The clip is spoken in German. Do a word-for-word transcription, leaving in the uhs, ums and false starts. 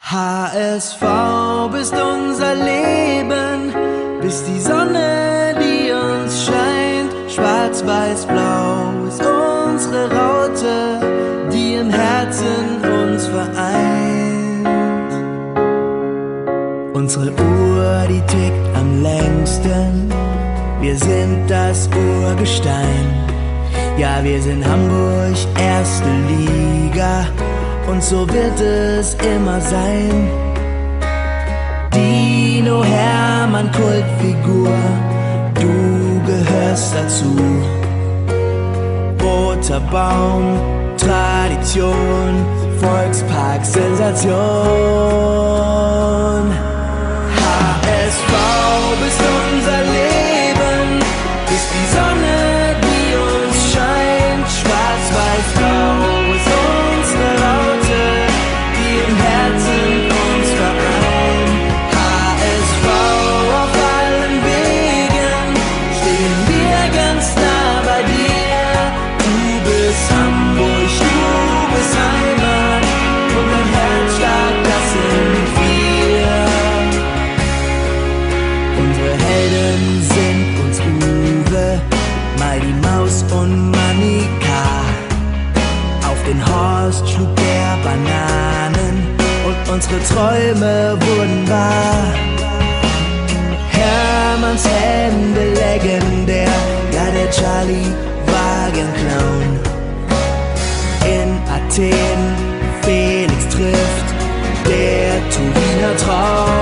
H S V bist unser Leben, bis die Sonne, die uns scheint. Schwarz-Weiß-Blau ist unsere Raute, die im Herzen uns vereint. Unsere Uhr, die tickt am längsten, wir sind das Urgestein. Ja, wir sind Hamburg, erste Liga, und so wird es immer sein. Dino Hermann, Kultfigur, du gehörst dazu. Roter Baum, Tradition, Volkspark, Sensation. H S V bist unser Leben, ist die Sonne, die uns scheint. Schwarz-Weiß-Blau ist unsere Raute, die im Herzen uns vereint. H S V auf allen Wegen, stehen wir ganz nah bei dir. Du bist Hamburg, du bist Heimat, und dein Herzschlag, das sind wir. Unsere Helden sind uns Uwe, mal die Maus und Manika. Auf den Horst schlug der Bananen und unsere Träume wurden wahr. Hermanns Hände legendär, ja, der Charlie Wagenclown. In Athen Felix trifft der Turiner Traum.